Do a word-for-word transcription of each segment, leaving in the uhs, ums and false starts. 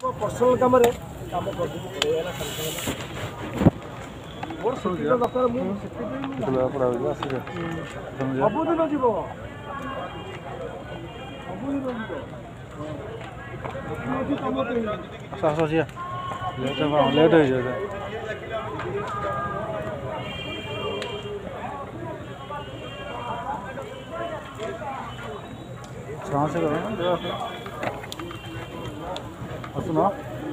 Personal काम रे काम कर मोर सुटी दरकार मु सेक्रेटरी पड़ा पड़ा आसी सबुदिन जीव सबुदिन जीव सास आसिया लेट लेट हो जाए कहाँ से करो ना सुनो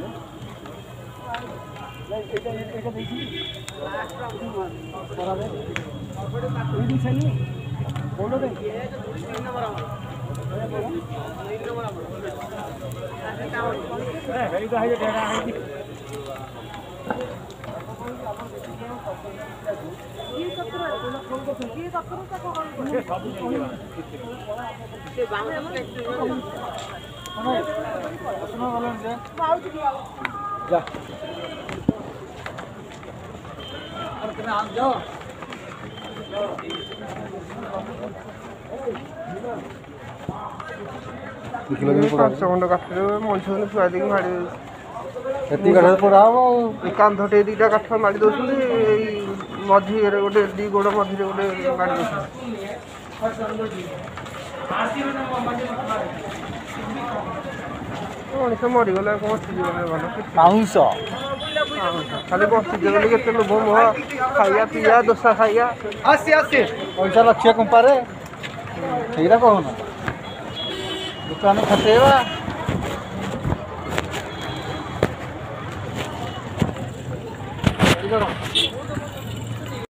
ପାଞ୍ଚ ଖଣ୍ଡ କାଠରେ ମଣିଷ ଛୁଆ ଦେଇକି ମାଡ଼ି ଏତିକି କାଠ ପୋଡ଼ା ହବ କାନ୍ଧଟେ ଦୁଇଟା କାଠ ମାଡ଼ି ଦେଉଛନ୍ତି। ଏଇ ମଝିରେ ଗୋଟେ ଦୁଇ ଗୋଡ଼ ମଝିରେ ଗୋଟେ ମାଡ଼ି ଦେଉଛନ୍ତି। ମଣିଷ ମରିଗଲେ କ'ଣ ବଞ୍ଚିଯିବନି ଭଲ ପାଉଁଶ ଖାଲି ବଞ୍ଚିଯିବ ବୋଲି କେତେ ଲୋଭ ମୋହ ଖାଇବା ପିଇବା ଦୋସା ଖାଇବା ଆସି ଆସି ପଇସା ରଖିବା କମ୍ପାରେ ସେଇଟା କହୁନ ଦୋକାନ ଖଟେଇବା